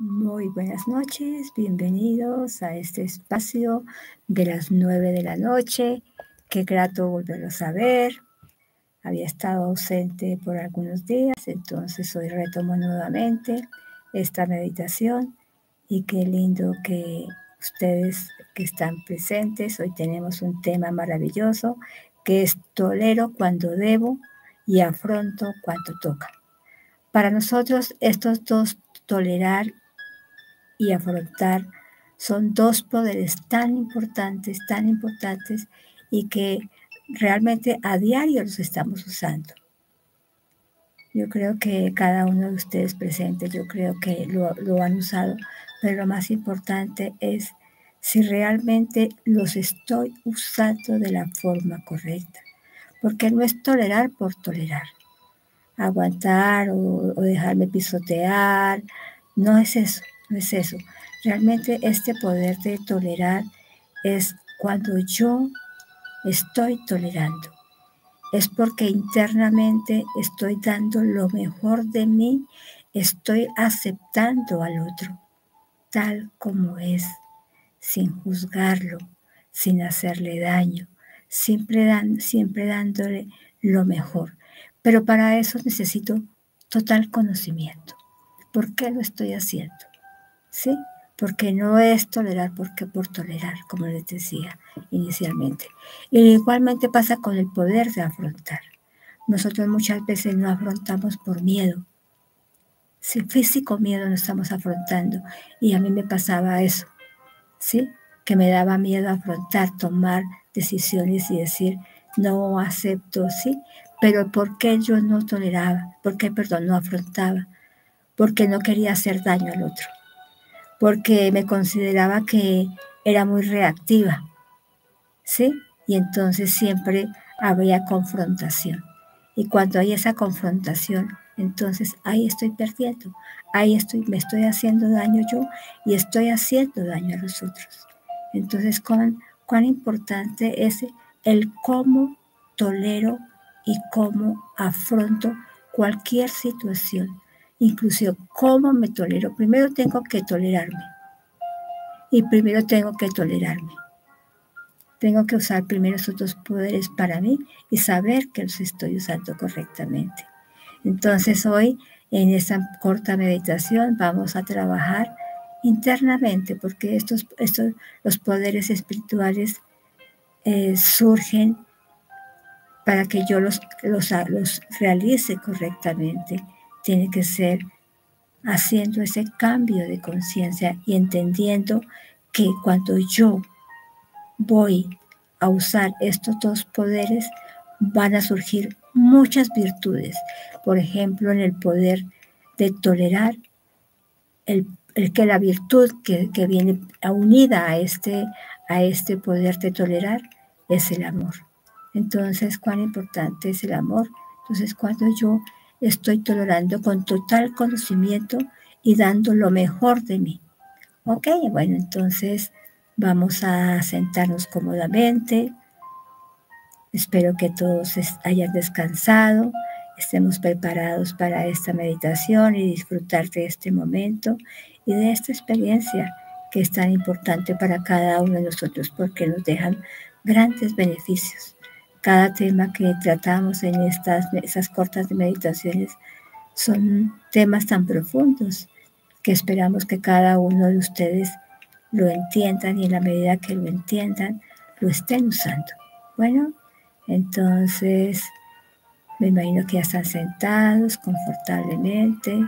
Muy buenas noches, bienvenidos a este espacio de las 9 de la noche. Qué grato volverlos a ver. Había estado ausente por algunos días, entonces hoy retomo nuevamente esta meditación y qué lindo que ustedes que están presentes. Hoy tenemos un tema maravilloso que es tolero cuando debo y afronto cuando toca. Para nosotros estos dos, tolerar y afrontar, son dos poderes tan importantes y que realmente a diario los estamos usando. Yo creo que cada uno de ustedes presentes, yo creo que lo han usado, pero lo más importante es si realmente los estoy usando de la forma correcta. Porque no es tolerar por tolerar, aguantar o dejarme pisotear, no es eso, no es eso. Realmente este poder de tolerar es cuando yo estoy tolerando. Es porque internamente estoy dando lo mejor de mí, estoy aceptando al otro tal como es, sin juzgarlo, sin hacerle daño, siempre dándole lo mejor. Pero para eso necesito total conocimiento. ¿Por qué lo estoy haciendo? ¿Sí? Porque no es tolerar porque por tolerar, como les decía inicialmente. Y igualmente pasa con el poder de afrontar. Nosotros muchas veces no afrontamos por miedo. Si físico miedo no estamos afrontando. Y a mí me pasaba eso, ¿sí? Que me daba miedo afrontar, tomar decisiones y decir, no acepto, ¿sí? Pero ¿por qué yo no toleraba? ¿Por qué, perdón, no afrontaba? Porque no quería hacer daño al otro. Porque me consideraba que era muy reactiva, ¿sí? Y entonces siempre había confrontación. Y cuando hay esa confrontación, entonces ahí estoy perdiendo, me estoy haciendo daño yo y estoy haciendo daño a los otros. Entonces, cuán importante es el cómo tolero y cómo afronto cualquier situación, incluso cómo me tolero. Primero tengo que tolerarme y primero tengo que tolerarme. Tengo que usar primero esos dos poderes para mí y saber que los estoy usando correctamente. Entonces hoy en esta corta meditación vamos a trabajar internamente porque los poderes espirituales surgen para que yo los realice correctamente. Tiene que ser haciendo ese cambio de conciencia y entendiendo que cuando yo voy a usar estos dos poderes, van a surgir muchas virtudes. Por ejemplo, en el poder de tolerar, el que la virtud que viene unida a este poder de tolerar es el amor. Entonces, cuán importante es el amor. Entonces, cuando yo estoy tolerando con total conocimiento y dando lo mejor de mí. Ok, bueno, entonces vamos a sentarnos cómodamente. Espero que todos hayan descansado, estemos preparados para esta meditación y disfrutar de este momento y de esta experiencia que es tan importante para cada uno de nosotros porque nos dejan grandes beneficios. Cada tema que tratamos en esas cortas meditaciones son temas tan profundos que esperamos que cada uno de ustedes lo entiendan y en la medida que lo entiendan, lo estén usando. Bueno, entonces me imagino que ya están sentados confortablemente.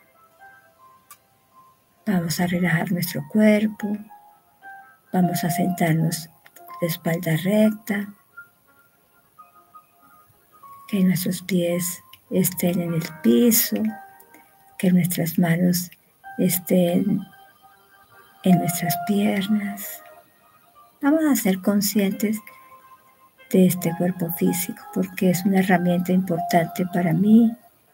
Vamos a relajar nuestro cuerpo. Vamos a sentarnos de espalda recta. Que nuestros pies estén en el piso. Que nuestras manos estén en nuestras piernas. Vamos a ser conscientes de este cuerpo físico porque es una herramienta importante para mí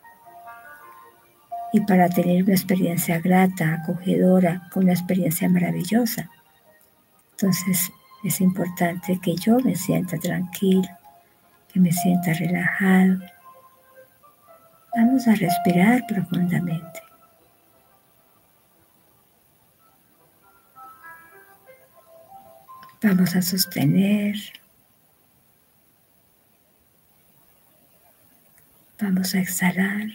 y para tener una experiencia grata, acogedora, con una experiencia maravillosa. Entonces es importante que yo me sienta tranquilo, que me sienta relajado. Vamos a respirar profundamente. Vamos a sostener. Vamos a exhalar.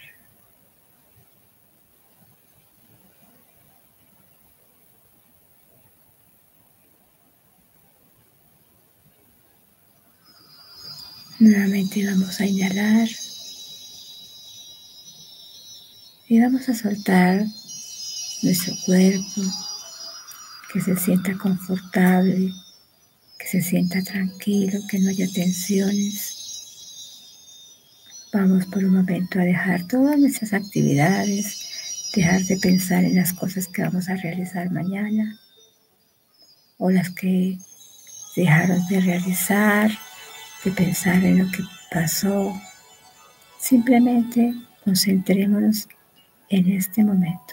Nuevamente vamos a inhalar y vamos a soltar nuestro cuerpo, que se sienta confortable, que se sienta tranquilo, que no haya tensiones. Vamos por un momento a dejar todas nuestras actividades, dejar de pensar en las cosas que vamos a realizar mañana o las que dejaron de realizar, de pensar en lo que pasó. Simplemente concentrémonos en este momento.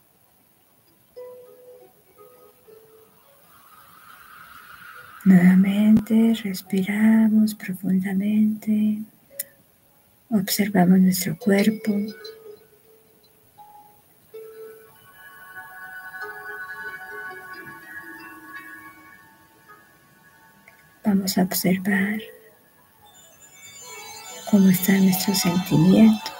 Nuevamente respiramos profundamente, observamos nuestro cuerpo. Vamos a observar cómo están nuestros sentimientos,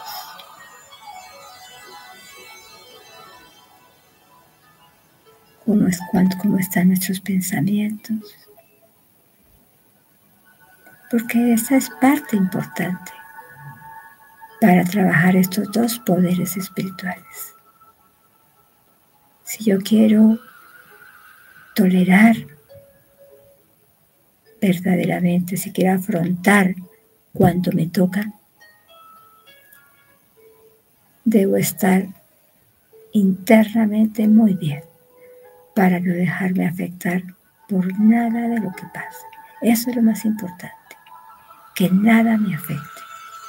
cómo están nuestros pensamientos, porque esa es parte importante para trabajar estos dos poderes espirituales. Si yo quiero tolerar verdaderamente, si quiero afrontar cuando me toca, debo estar internamente muy bien para no dejarme afectar por nada de lo que pasa. Eso es lo más importante, que nada me afecte.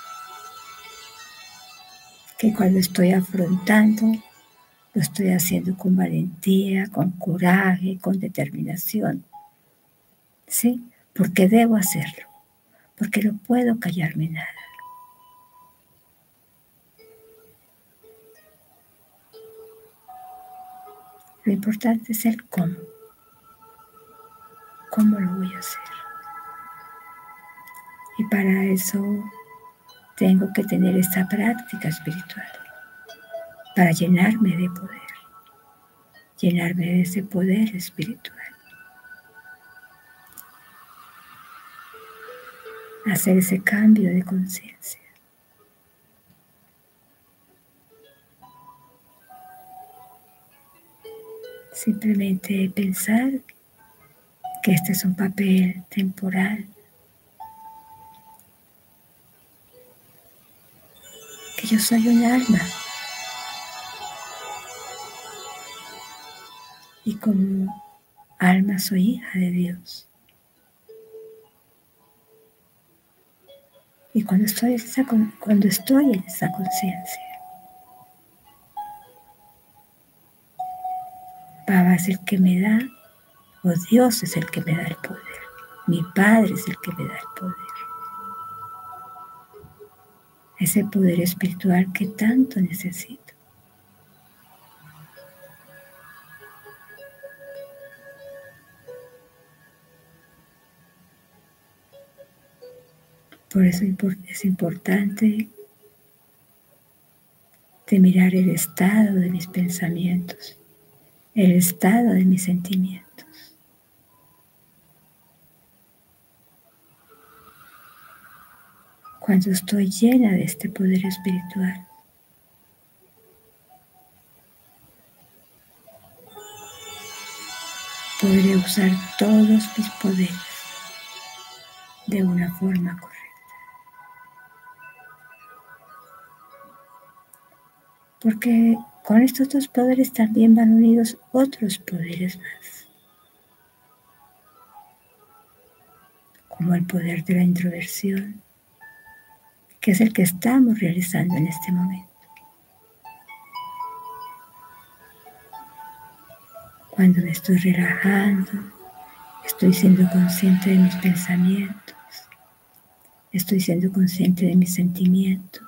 Que cuando estoy afrontando, lo estoy haciendo con valentía, con coraje, con determinación. ¿Sí? Porque debo hacerlo, porque no puedo callarme nada. Lo importante es el cómo. ¿Cómo lo voy a hacer? Y para eso tengo que tener esta práctica espiritual, para llenarme de poder, llenarme de ese poder espiritual. Hacer ese cambio de conciencia. Simplemente pensar que este es un papel temporal, que yo soy un alma y como alma soy hija de Dios. Y cuando estoy en esa conciencia, Baba es el que me da, o Dios es el que me da el poder. Mi Padre es el que me da el poder. Ese poder espiritual que tanto necesito. Por eso es importante de mirar el estado de mis pensamientos, el estado de mis sentimientos. Cuando estoy llena de este poder espiritual, podré usar todos mis poderes de una forma correcta. Porque con estos dos poderes también van unidos otros poderes más, como el poder de la introversión, que es el que estamos realizando en este momento. Cuando me estoy relajando, estoy siendo consciente de mis pensamientos, estoy siendo consciente de mis sentimientos.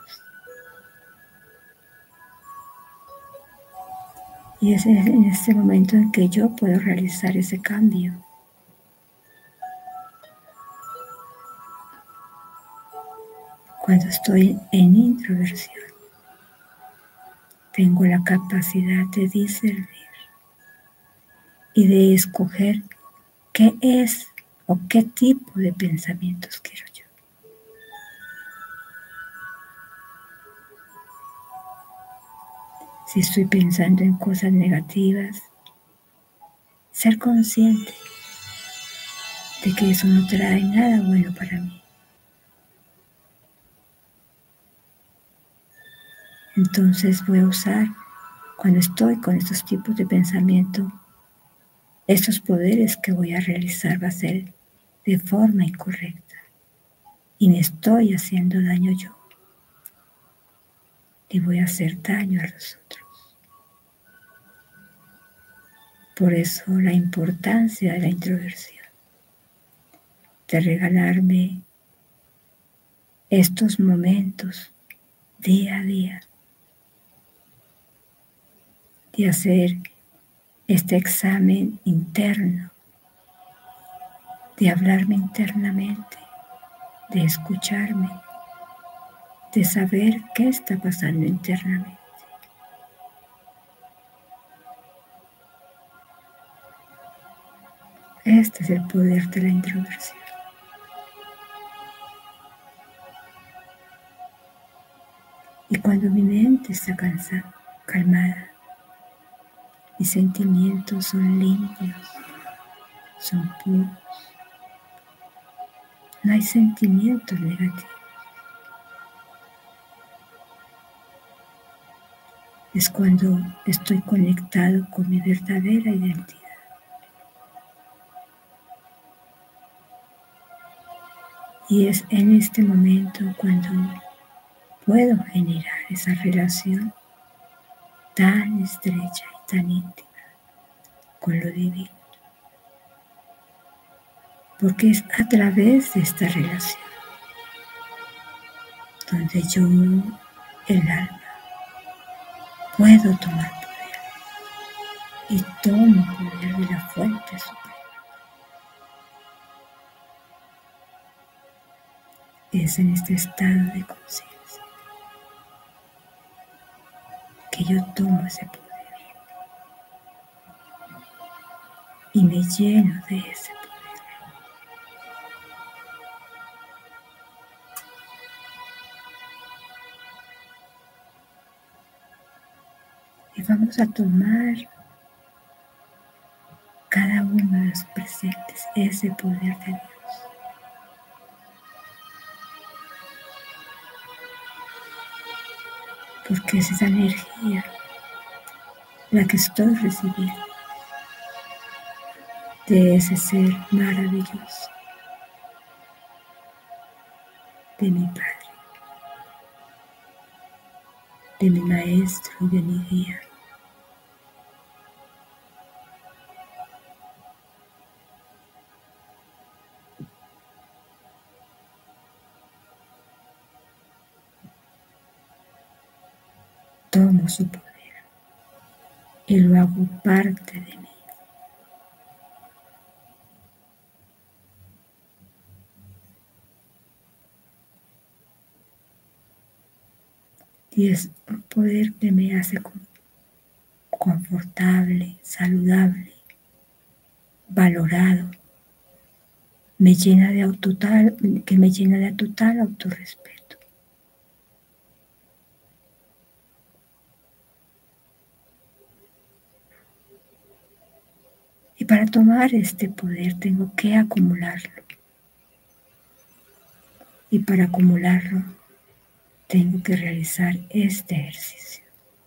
Y es en este momento en que yo puedo realizar ese cambio. Cuando estoy en introversión, tengo la capacidad de discernir y de escoger qué es o qué tipo de pensamientos quiero yo. Si estoy pensando en cosas negativas, ser consciente de que eso no trae nada bueno para mí. Entonces voy a usar, cuando estoy con estos tipos de pensamiento, estos poderes que voy a realizar va a ser de forma incorrecta. Y me estoy haciendo daño yo. Y voy a hacer daño a los otros. Por eso la importancia de la introversión, de regalarme estos momentos día a día, de hacer este examen interno, de hablarme internamente, de escucharme, de saber qué está pasando internamente. Este es el poder de la introversión. Y cuando mi mente está cansada, calmada, mis sentimientos son limpios, son puros. No hay sentimientos negativos. Es cuando estoy conectado con mi verdadera identidad. Y es en este momento cuando puedo generar esa relación tan estrecha y tan íntima con lo divino. Porque es a través de esta relación donde yo, el alma, puedo tomar poder y tomo poder de la fuente suprema. Es en este estado de conciencia que yo tomo ese poder y me lleno de ese poder. Y vamos a tomar cada uno de los presentes ese poder de Dios. Porque es esa energía la que estoy recibiendo de ese ser maravilloso, de mi Padre, de mi Maestro y de mi guía. Tomo su poder y lo hago parte de mí. Y es un poder que me hace confortable, saludable, valorado, que me llena de total autorrespeto. Y para tomar este poder tengo que acumularlo. Y para acumularlo tengo que realizar este ejercicio.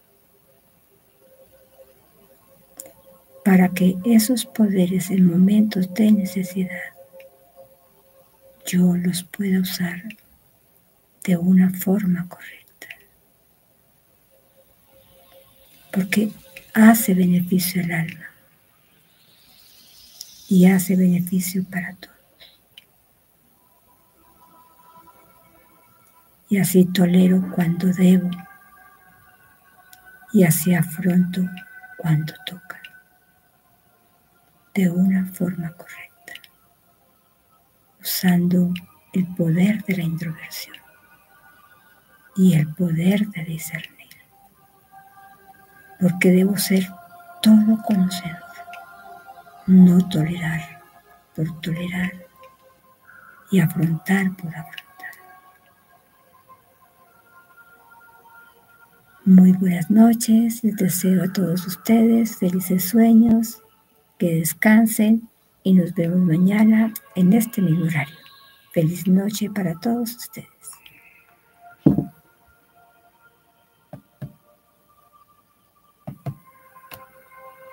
Para que esos poderes en momentos de necesidad yo los pueda usar de una forma correcta. Porque hace beneficio al alma y hace beneficio para todos. Y así tolero cuando debo y así afronto cuando toca, de una forma correcta, usando el poder de la introversión. y el poder de discernir, porque debo ser todo conocedor, no tolerar por tolerar y afrontar por afrontar. Muy buenas noches, les deseo a todos ustedes felices sueños, que descansen y nos vemos mañana en este mismo horario. Feliz noche para todos ustedes.